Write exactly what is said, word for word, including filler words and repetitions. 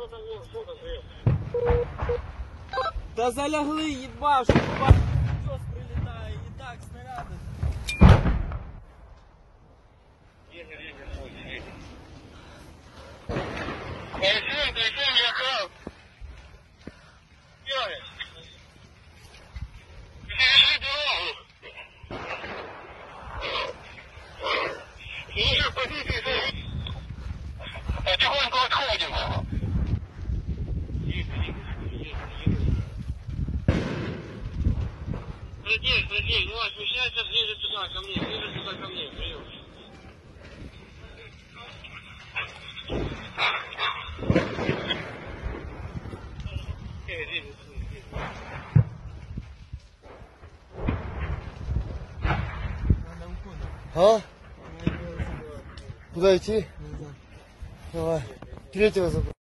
Та залягли, їбав, що їбав, щось прилітає, і так, снаряди. Егор, Егор, вот, Егор. Тайфун, тайфун, я крал. Егор. Перешли дорогу. Ниже позиции зайди. Потихоньку отходим. Егор, Егор, Егор, Егор. Садись, садись, ну смещайся ближе сюда, ко мне, ближе сюда ко мне, прием. А? Куда идти? Давай. Третьего забрать.